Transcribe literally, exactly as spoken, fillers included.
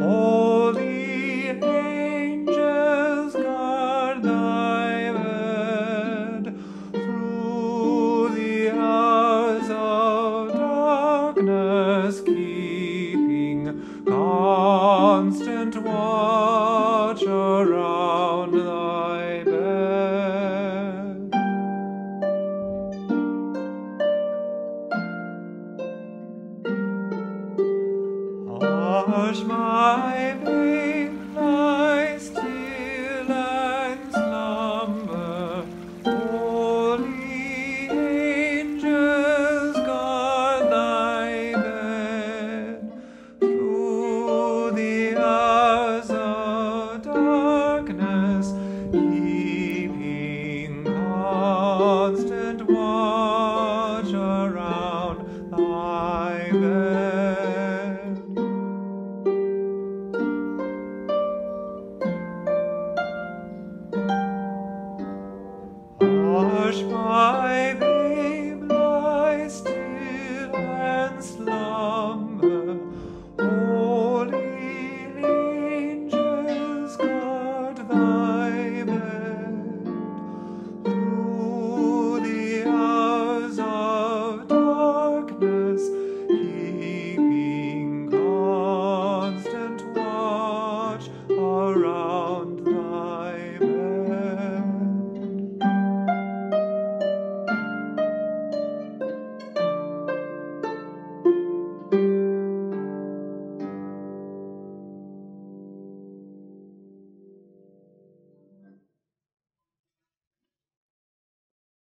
Holy angels, guard thy bed through the hours of darkness, keeping constant watch around thy bed. Hush, my babe, lie still and slumber. Holy angels, guard thy bed through the hours of darkness,